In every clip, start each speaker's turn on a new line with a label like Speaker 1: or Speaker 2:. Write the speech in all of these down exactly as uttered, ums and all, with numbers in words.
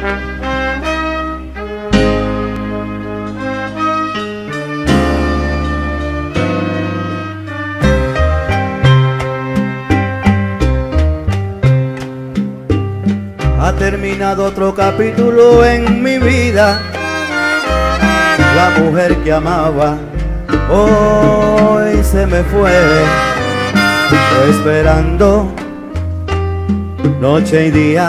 Speaker 1: Ha terminado otro capítulo en mi vida. La mujer que amaba hoy se me fue, esperando noche y día,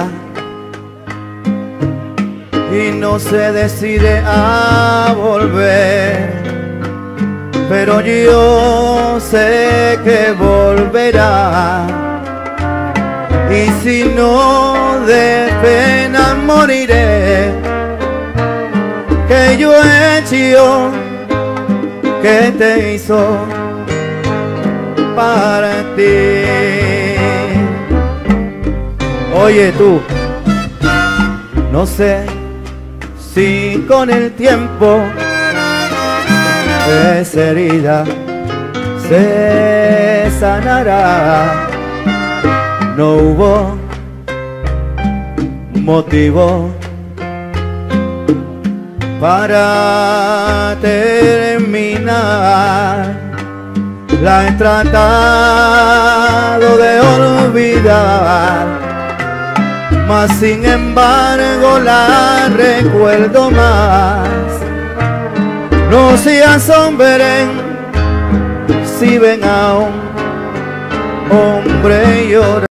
Speaker 1: y no se decide a volver, pero yo sé que volverá. Y si no, de pena moriré, que yo he hecho, que te hizo para ti. Oye tú, no sé si con el tiempo esa herida se sanará. No hubo motivo para terminar. La he tratado de olvidar, mas sin embargo la recuerdo más. No se asombren si ven a un hombre llorar.